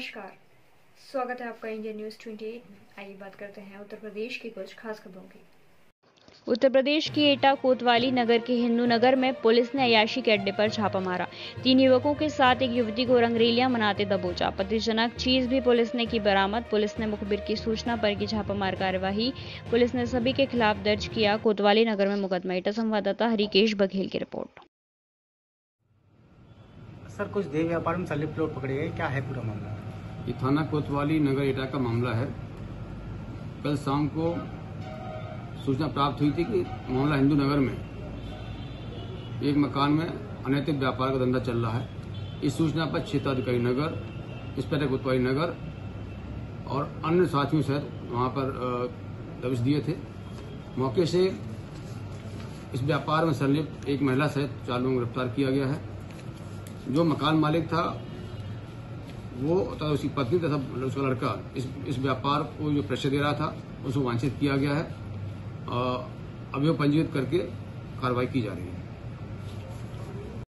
नमस्कार, स्वागत है आपका इंडिया न्यूज 28 में। आइए बात करते हैं उत्तर प्रदेश की कुछ खास खबरों की। उत्तर प्रदेश की एटा कोतवाली नगर के हिंदू नगर में पुलिस ने अयाशी के अड्डे पर छापा मारा। 3 युवकों के साथ एक युवती को रंगरेलियां मनाते दबोचा। आपत्तिजनक चीज भी पुलिस ने की बरामद। पुलिस ने मुखबिर की सूचना पर की छापामार कार्यवाही। पुलिस ने सभी के खिलाफ दर्ज किया कोतवाली नगर में मुकदमा। एटा संवाददाता हरिकेश बघेल की रिपोर्ट। सर, कुछ देह व्यापार में संलिप्त लोग पकड़े गए, क्या है पूरा मामला? ये थाना कोतवाली नगर एटा का मामला है। कल शाम को सूचना प्राप्त हुई थी कि मामला हिंदू नगर में एक मकान में अनैतिक व्यापार का धंधा चल रहा है। इस सूचना पर क्षेत्राधिकारी नगर, इंस्पेक्टर कोतवाली नगर और अन्य साथियों सहित वहां पर दबिश दिए थे। मौके से इस व्यापार में संलिप्त एक महिला सहित 4 लोगों को गिरफ्तार किया गया है। जो मकान मालिक था वो तथा उसकी पत्नी तथा उसका लड़का इस व्यापार को जो प्रेशर दे रहा था उसको वांछित किया गया है। अभियोग पंजीकृत करके कार्रवाई की जा रही है।